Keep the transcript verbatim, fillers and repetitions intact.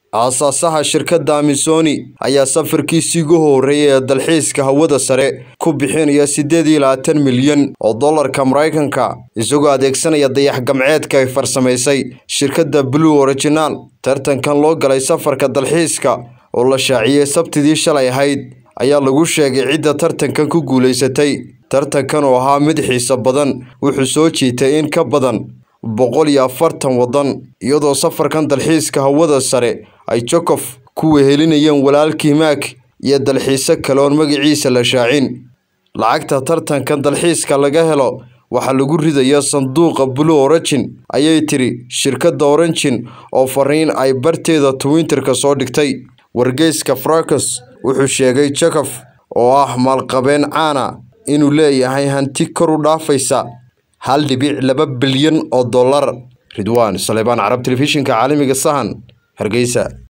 Aasasaha shirkadda Amisoni ayaa safarkiisii ugu horeeyay ee dalxiiska hawada sare ku bixinaya sideed iyo labaatan milyan oo dollarka Mareykanka isagoo adeegsanaya dayax-gacmeedka ay farsamaysay shirkadda Blue Original. Tartankan loo galay safarka dalxiiska oo la shaaciyay Sabtidii shalay ahayd ayaa lagu sheegay cidda tartankan ku guuleysatay. Tartankan oo ahaa mid xiiso badan wuxuu soo jiitay in ka badan boqol iyo afartan wadan iyadoo safarkan dalxiiska hawada sare ay Jokof ku wehelinayeen walaalkii Mark iyo dalxiiso kale oo magaciisa la shaacin. Lacagta tartankan dalxiiska laga helo waxa lagu ridayaa sanduuqa Blue Origin ayay tiri shirkadda Origin oo fariin ay barteeda Twitter-ka soo dhigtay. Wargeyska Fracas wuxuu sheegay Jokof oo ah maalqabeen caan ah inuu leeyahay hanti kor u dhaafaysa hal dhibic laba bilyan oo dollar. Ridwaan Saleebaan Carab Telefishinka Caalamiga Sahan Hargeysa.